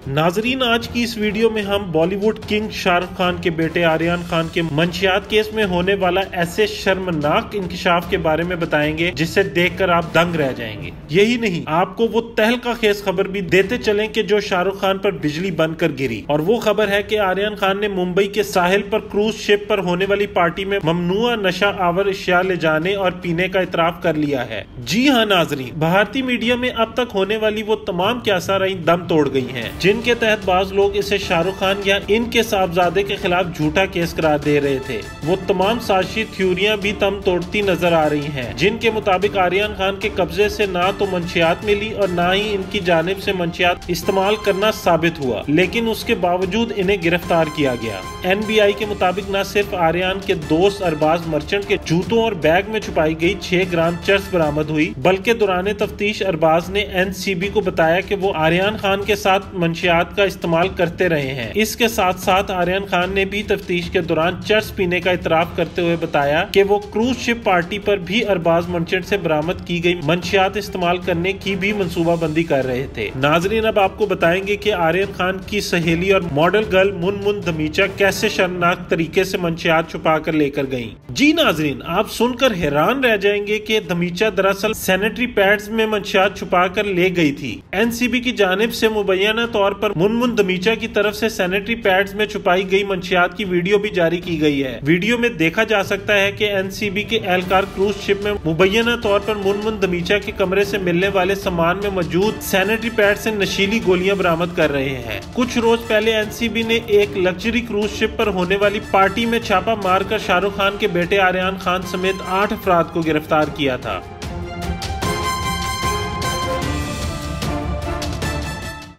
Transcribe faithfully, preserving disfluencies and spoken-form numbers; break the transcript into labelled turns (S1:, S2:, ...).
S1: नाजरीन, आज की इस वीडियो में हम बॉलीवुड किंग शाहरुख खान के बेटे आर्यन खान के मंशियात केस में होने वाला ऐसे शर्मनाक इंकशाफ के बारे में बताएंगे जिसे देखकर आप दंग रह जाएंगे। यही नहीं, आपको वो तहलका खेज खबर भी देते चलें कि जो शाहरुख खान पर बिजली बनकर गिरी। और वो खबर है कि आर्यन खान ने मुंबई के साहिल पर क्रूज शिप पर होने वाली पार्टी में ममनुआ नशा आवर अशिया ले जाने और पीने का इतराफ कर लिया है। जी हाँ नाजरीन, भारतीय मीडिया में अब तक होने वाली वो तमाम क्यासाराइन दम तोड़ गई है जिनके तहत बाज लोग इसे शाहरुख खान या इनके साहबजादे के खिलाफ झूठा केस करार दे रहे थे। वो तमाम साजिशी थ्योरियां भी दम तोड़ती नजर आ रही हैं, जिनके मुताबिक आर्यन खान के कब्जे से ना तो मंशियात मिली और ना ही इनकी जानिब से मंशियात इस्तेमाल करना साबित हुआ, लेकिन उसके बावजूद इन्हें गिरफ्तार किया गया। एन बी आई के मुताबिक न सिर्फ आर्यन के दोस्त अरबाज मर्चेंट के जूतों और बैग में छुपाई गई छह ग्राम चर्स बरामद हुई, बल्कि दौरान तफ्तीश अरबाज ने एन सी बी को बताया कि वो आर्यन खान के साथ मंशियात का इस्तेमाल करते रहे हैं। इसके साथ साथ आर्यन खान ने भी तफ्तीश के दौरान चर्स पीने का इतराफ करते हुए बताया कि वो क्रूज शिप पार्टी पर भी अरबाज मर्चेंट से बरामद की गई मंशियात इस्तेमाल करने की भी मंसूबाबंदी कर रहे थे। नाजरीन, अब आपको बताएंगे कि आर्यन खान की सहेली और मॉडल गर्ल मुनमुन धमीचा कैसे शर्मनाक तरीके से मंशियात छुपा कर लेकर गयी। जी नाजरीन, आप सुनकर हैरान रह जाएंगे कि धमीचा दरअसल सैनिटरी पैड्स में मंशियात छुपा कर ले गई थी। एन सी बी की जानिब से मुबैना तौर पर मुनमुन धमीचा की तरफ से सैनिटरी पैड्स में छुपाई गई मंशियात की वीडियो भी जारी की गई है। वीडियो में देखा जा सकता है कि एन सी बी के एहलकार क्रूज शिप में मुबैना तौर पर मुनमुन धमीचा के कमरे से मिलने वाले सामान में मौजूद सैनिटरी पैड से नशीली गोलियां बरामद कर रहे हैं। कुछ रोज पहले एन सी बी ने एक लग्जरी क्रूज शिप पर होने वाली पार्टी में छापा मारकर शाहरुख खान के बेटे आर्यन खान समेत आठ अफराद को गिरफ्तार किया था।